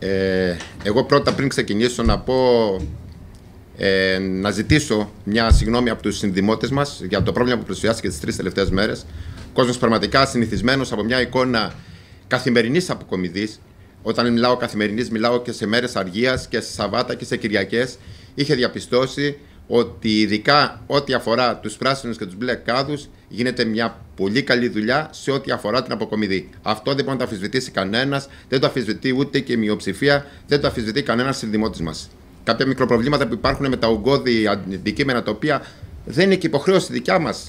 Εγώ πρώτα, πριν ξεκινήσω, να πω, να ζητήσω μια συγγνώμη από τους συνδημότες μας για το πρόβλημα που πλησιάστηκε τις 3 τελευταίες μέρες. Ο κόσμος πραγματικά συνηθισμένος από μια εικόνα καθημερινής αποκομιδής. Όταν μιλάω καθημερινής, μιλάω και σε μέρες αργίας και σε Σαββάτα και σε Κυριακές. Είχε διαπιστώσει ότι ειδικά ό,τι αφορά τους πράσινους και τους μπλε κάδους γίνεται μια πολύ καλή δουλειά σε ό,τι αφορά την αποκομιδή. Αυτό δεν μπορεί να το αμφισβητήσει κανένας, δεν το αμφισβητεί ούτε και η μειοψηφία, δεν το αμφισβητεί κανένας συνδημότης μας. Κάποια μικροπροβλήματα που υπάρχουν με τα ογκώδη αντικείμενα, τα οποία δεν είναι και υποχρέωση δικιά μας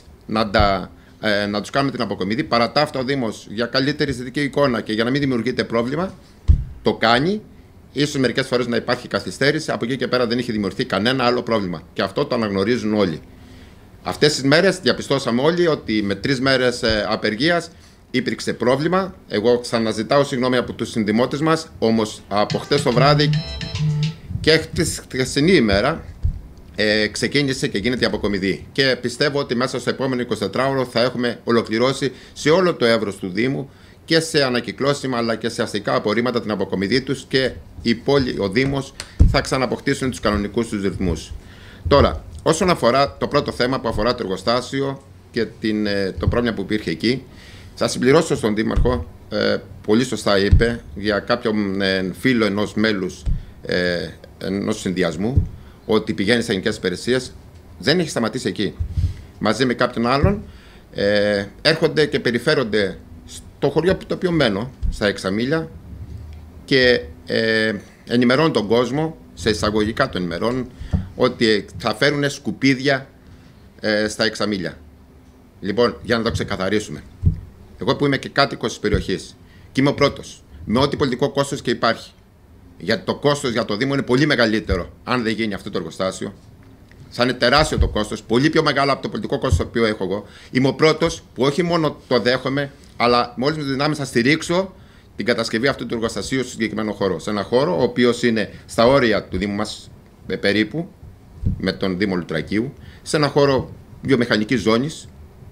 να τους κάνουμε την αποκομιδή. Παρά τα αυτά, ο Δήμος, για καλύτερη αισθητική εικόνα και για να μην δημιουργείται πρόβλημα, το κάνει. Ίσως μερικές φορές να υπάρχει καθυστέρηση, από εκεί και πέρα δεν είχε δημιουργηθεί κανένα άλλο πρόβλημα. Και αυτό το αναγνωρίζουν όλοι. Αυτές τις μέρες διαπιστώσαμε όλοι ότι με 3 μέρες απεργίας υπήρξε πρόβλημα. Εγώ ξαναζητάω συγγνώμη από τους συνδημότες μας, όμως από χτες το βράδυ και τη χθεσινή ημέρα ξεκίνησε και γίνεται η αποκομιδή. Και πιστεύω ότι μέσα στο επόμενο 24ωρο θα έχουμε ολοκληρώσει σε όλο το εύρος του Δήμου και σε ανακυκλώσιμα αλλά και σε αστικά απορρίμματα την αποκομιδή τους και η πόλη, ο Δήμος θα ξαναποκτήσουν τους κανονικούς τους ρυθμούς. Τώρα, όσον αφορά το πρώτο θέμα που αφορά το εργοστάσιο και το πρόβλημα που υπήρχε εκεί, θα συμπληρώσω στον Δήμαρχο, πολύ σωστά είπε, για κάποιον φίλο ενός μέλους ενός συνδυασμού, ότι πηγαίνει σε γενικές υπηρεσίες, δεν έχει σταματήσει εκεί. Μαζί με κάποιον άλλον έρχονται και περιφέρονται στο χωριό το οποίο μένω, στα Εξαμήλια, και ενημερώνουν τον κόσμο, σε εισαγωγικά τον ενημερώνουν, ότι θα φέρουν σκουπίδια στα Εξαμήλια. Λοιπόν, για να το ξεκαθαρίσουμε. Εγώ που είμαι και κάτοικος της περιοχής και είμαι ο πρώτος, με ό,τι πολιτικό κόστος και υπάρχει, γιατί το κόστος για το Δήμο είναι πολύ μεγαλύτερο αν δεν γίνει αυτό το εργοστάσιο. Θα είναι τεράστιο το κόστος, πολύ πιο μεγάλο από το πολιτικό κόστος το οποίο έχω εγώ. Είμαι ο πρώτος που όχι μόνο το δέχομαι, αλλά με όλες τις δυνάμεις θα στηρίξω την κατασκευή αυτού του εργοστασίου στο συγκεκριμένο χώρο. Σε ένα χώρο ο οποίος είναι στα όρια του Δήμου μας περίπου, με τον Δήμο Λουτρακίου, σε ένα χώρο βιομηχανικής ζώνης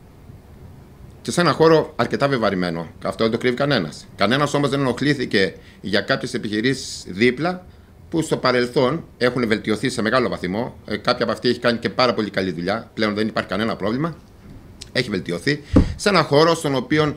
και σε ένα χώρο αρκετά βεβαρημένο. Αυτό δεν το κρύβει κανένας. Κανένας όμως δεν ενοχλήθηκε για κάποιες επιχειρήσεις δίπλα που στο παρελθόν έχουν βελτιωθεί σε μεγάλο βαθμό. Κάποια από αυτή έχει κάνει και πάρα πολύ καλή δουλειά. Πλέον δεν υπάρχει κανένα πρόβλημα. Έχει βελτιωθεί σε ένα χώρο στον οποίο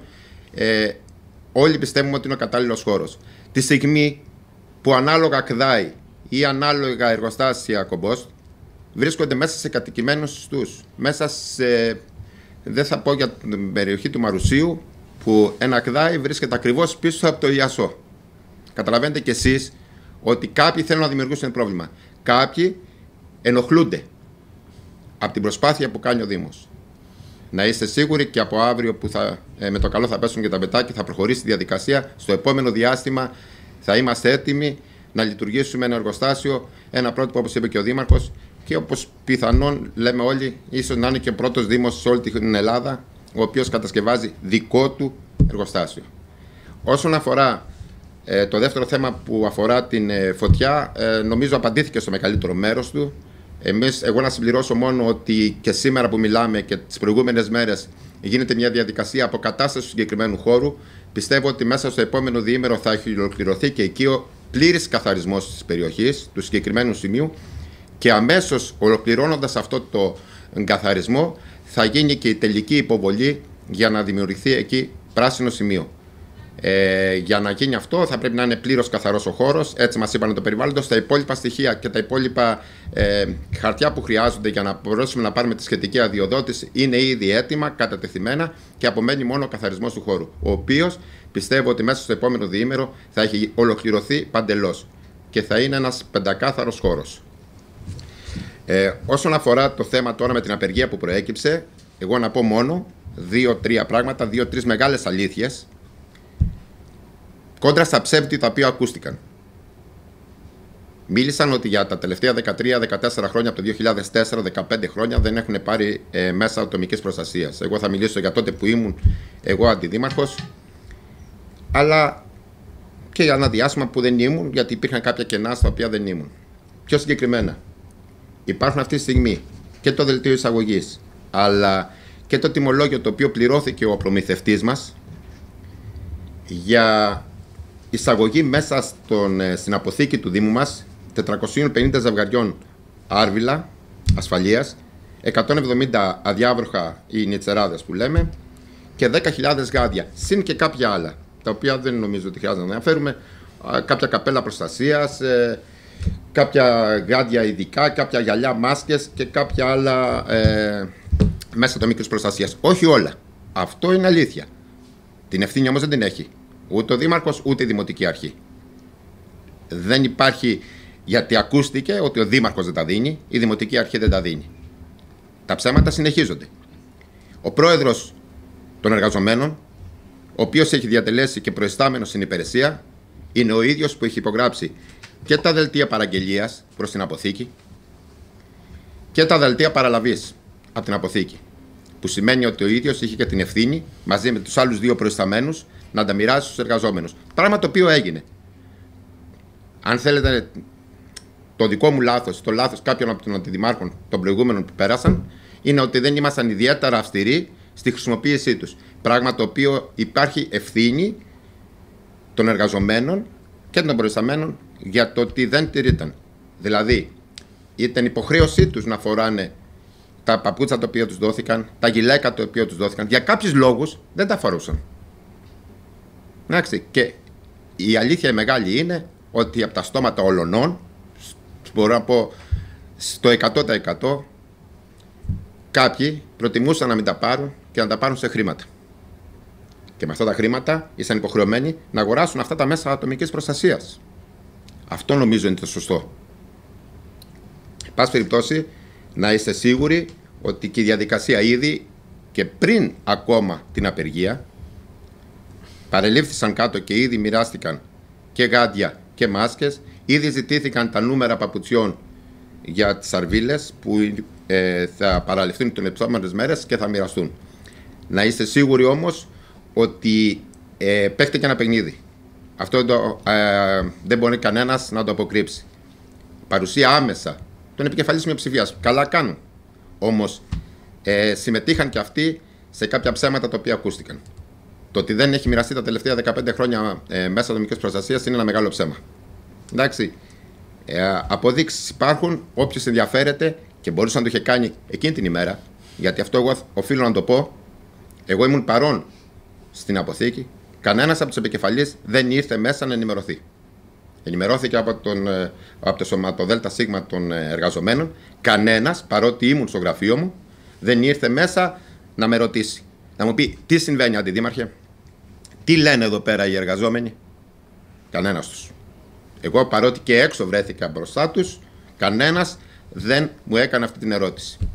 όλοι πιστεύουμε ότι είναι ο κατάλληλος χώρος. Τη στιγμή που ανάλογα ΚΔΑΗ ή ανάλογα εργοστάσια κομπόστ βρίσκονται μέσα σε κατοικημένους ιστούς, μέσα σε, δεν θα πω για την περιοχή του Μαρουσίου, που ένα ΚΔΑΗ βρίσκεται ακριβώς πίσω από το ΙΑΣΟ. Καταλαβαίνετε κι εσείς ότι κάποιοι θέλουν να δημιουργήσουν πρόβλημα. Κάποιοι ενοχλούνται από την προσπάθεια που κάνει ο Δήμος. Να είστε σίγουροι και από αύριο που με το καλό θα πέσουν και τα πετάκια, θα προχωρήσει η διαδικασία. Στο επόμενο διάστημα θα είμαστε έτοιμοι να λειτουργήσουμε ένα εργοστάσιο, ένα πρότυπο όπως είπε και ο Δήμαρχος, και όπως πιθανόν λέμε όλοι, ίσως να είναι και ο πρώτος Δήμος σε όλη την Ελλάδα, ο οποίος κατασκευάζει δικό του εργοστάσιο. Όσον αφορά το δεύτερο θέμα που αφορά την φωτιά, νομίζω απαντήθηκε στο μεγαλύτερο μέρος του. Εγώ να συμπληρώσω μόνο ότι και σήμερα που μιλάμε και τις προηγούμενες μέρες γίνεται μια διαδικασία αποκατάστασης του συγκεκριμένου χώρου. Πιστεύω ότι μέσα στο επόμενο διήμερο θα έχει ολοκληρωθεί και εκεί ο πλήρης καθαρισμός της περιοχής, του συγκεκριμένου σημείου, και αμέσως ολοκληρώνοντας αυτό το καθαρισμό θα γίνει και η τελική υποβολή για να δημιουργηθεί εκεί πράσινο σημείο. Για να γίνει αυτό θα πρέπει να είναι πλήρως καθαρός ο χώρος, έτσι μας είπαν το περιβάλλοντος. Τα υπόλοιπα στοιχεία και τα υπόλοιπα χαρτιά που χρειάζονται για να μπορέσουμε να πάρουμε τη σχετική αδειοδότηση είναι ήδη έτοιμα, κατατεθειμένα, και απομένει μόνο ο καθαρισμός του χώρου, ο οποίος πιστεύω ότι μέσα στο επόμενο διήμερο θα έχει ολοκληρωθεί παντελώς και θα είναι ένας πεντακάθαρος χώρος. Όσον αφορά το θέμα τώρα με την απεργία που προέκυψε, εγώ να πω μόνο 2-3 πράγματα, 2-3 μεγάλες αλήθειες κόντρα στα ψεύδι τα οποία ακούστηκαν. Μίλησαν ότι για τα τελευταία 13-14 χρόνια, από το 2004-15 χρόνια, δεν έχουν πάρει μέσα ατομικής προστασίας. Εγώ θα μιλήσω για τότε που ήμουν εγώ αντιδήμαρχος, αλλά και για ένα διάστημα που δεν ήμουν, γιατί υπήρχαν κάποια κενά στα οποία δεν ήμουν. Πιο συγκεκριμένα, υπάρχουν αυτή τη στιγμή και το δελτίο εισαγωγής, αλλά και το τιμολόγιο το οποίο πληρώθηκε ο προμηθευτής μας για εισαγωγή μέσα στην αποθήκη του Δήμου μας 450 ζευγαριών άρβιλα ασφαλείας, 170 αδιάβροχα ή νιτσεράδες που λέμε και 10.000 γάντια, συν και κάποια άλλα, τα οποία δεν νομίζω ότι χρειάζεται να αναφέρουμε, κάποια καπέλα προστασίας, κάποια γάντια ειδικά, κάποια γυαλιά, μάσκες και κάποια άλλα μέσα ατομικής προστασίας. Όχι όλα. Αυτό είναι αλήθεια. Την ευθύνη όμως δεν την έχει ούτε ο Δήμαρχος ούτε η Δημοτική Αρχή. Δεν υπάρχει, γιατί ακούστηκε ότι ο Δήμαρχος δεν τα δίνει, η Δημοτική Αρχή δεν τα δίνει. Τα ψέματα συνεχίζονται. Ο πρόεδρος των εργαζομένων, ο οποίος έχει διατελέσει και προϊστάμενος στην υπηρεσία, είναι ο ίδιος που έχει υπογράψει και τα δελτία παραγγελίας προς την αποθήκη και τα δελτία παραλαβής από την αποθήκη. Που σημαίνει ότι ο ίδιος είχε και την ευθύνη μαζί με τους άλλους δύο προϊσταμένους να τα μοιράσει στους εργαζόμενους. Πράγμα το οποίο έγινε. Αν θέλετε, το δικό μου λάθος, το λάθος κάποιων από των αντιδημάρχων των προηγούμενων που πέρασαν, είναι ότι δεν ήμασταν ιδιαίτερα αυστηροί στη χρησιμοποίησή τους. Πράγμα το οποίο υπάρχει ευθύνη των εργαζομένων και των προϊσταμένων για το ότι δεν τηρείταν. Δηλαδή, ήταν υποχρέωσή τους να φοράνε τα παπούτσα τα οποία τους δόθηκαν, τα γυλαίκα τα οποία τους δόθηκαν. Για κάποιους λόγους δεν τα φορούσαν. Εντάξει, και η αλήθεια η μεγάλη είναι ότι από τα στόματα ολωνών, μπορώ να πω στο 100%, κάποιοι προτιμούσαν να μην τα πάρουν και να τα πάρουν σε χρήματα. Και με αυτά τα χρήματα ήσαν υποχρεωμένοι να αγοράσουν αυτά τα μέσα ατομικής προστασίας. Αυτό νομίζω είναι το σωστό. Εν πάση περιπτώσει, να είστε σίγουροι ότι και η διαδικασία ήδη και πριν ακόμα την απεργία παρελήφθησαν κάτω και ήδη μοιράστηκαν και γάντια και μάσκες. Ήδη ζητήθηκαν τα νούμερα παπουτσιών για τις αρβίλες που θα παραληφθούν τις επόμενες μέρες και θα μοιραστούν. Να είστε σίγουροι όμως ότι παίχτηκε ένα παιχνίδι. Αυτό δεν μπορεί κανένας να το αποκρύψει. Παρουσία άμεσα των επικεφαλής μειοψηφίας. Καλά κάνουν. Όμως συμμετείχαν και αυτοί σε κάποια ψέματα τα οποία ακούστηκαν. Το ότι δεν έχει μοιραστεί τα τελευταία 15 χρόνια μέσα ατομικής προστασίας είναι ένα μεγάλο ψέμα. Εντάξει. Αποδείξεις υπάρχουν. Όποιος ενδιαφέρεται και μπορούσε να το είχε κάνει εκείνη την ημέρα, γιατί αυτό εγώ οφείλω να το πω. Εγώ ήμουν παρόν στην αποθήκη. Κανένας από τους επικεφαλείς δεν ήρθε μέσα να ενημερωθεί. Ενημερώθηκε από το σώμα ΔΣ των εργαζομένων. Κανένας, παρότι ήμουν στο γραφείο μου, δεν ήρθε μέσα να με ρωτήσει. Να μου πει τι συμβαίνει, Αντιδήμαρχε, τι λένε εδώ πέρα οι εργαζόμενοι. Κανένας τους. Εγώ, παρότι και έξω βρέθηκα μπροστά τους, κανένας δεν μου έκανε αυτή την ερώτηση.